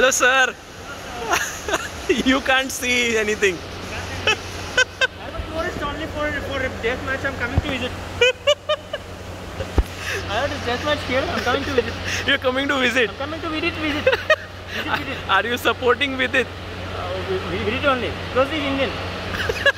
Hello, sir. You can't see anything. I'm a tourist only for a death match. I'm coming to visit. I have this death match here. I'm coming to visit. You're coming to visit. I'm coming to visit. Are you supporting with it? Visit only. Because he's Indian.